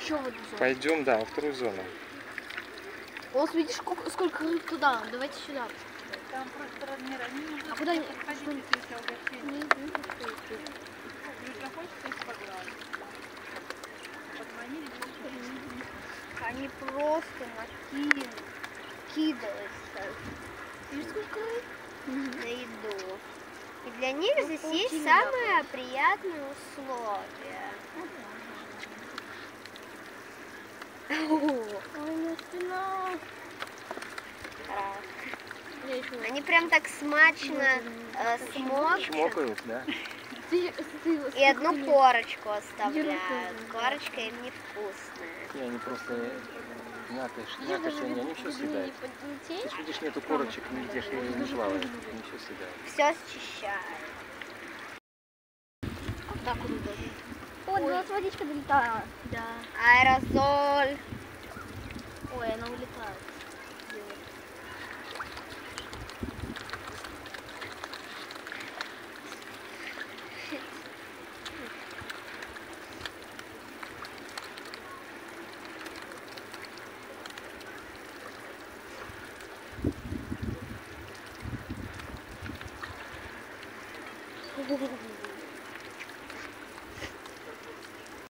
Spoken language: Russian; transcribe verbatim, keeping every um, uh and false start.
еще в одну зону. Пойдем, да, во вторую зону. Вот видишь, сколько, сколько рыб туда. Давайте сюда. Там просто размер. Они не А куда они? подходите, если угощение. Захочется их погладить. Подманили, Они просто накидываются Видишь, сколько рыб? на еду. И для них Ну, здесь получили, есть да, самые приятные условия. Ой, моя спина. Раз. Я еще... Они прям так смачно э, смокчут Чмокают, да? Ты, ты, и одну ты- корочку оставляют. Ерунда. Корочка им невкусная. Не, они просто мякоть, Я мякоть, даже они, не они все буду съедают. не поднять. Ты ж видишь, нету корочек, нигде ж не, не плавает, они все съедают. Все счищают. Так вот удобно. Вот, Ой. вот водичка долетала. Да. Аэрозоль. Ой, она улетает.